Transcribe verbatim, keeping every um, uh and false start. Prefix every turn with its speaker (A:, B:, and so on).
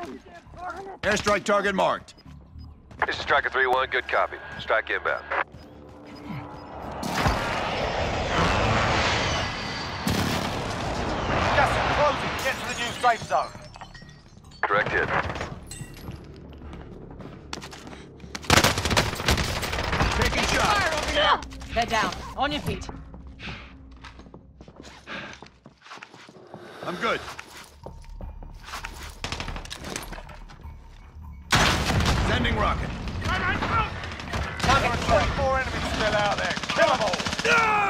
A: Airstrike target marked.
B: This is Striker three one, good copy. Strike inbound.
C: Gas is closing. Get to the new safe zone.
B: Correct hit.
A: Taking shot.
D: Fire over here! They're down. On your feet.
A: I'm good. Sending rocket.
C: Target twenty-four enemies still out there. Kill them all.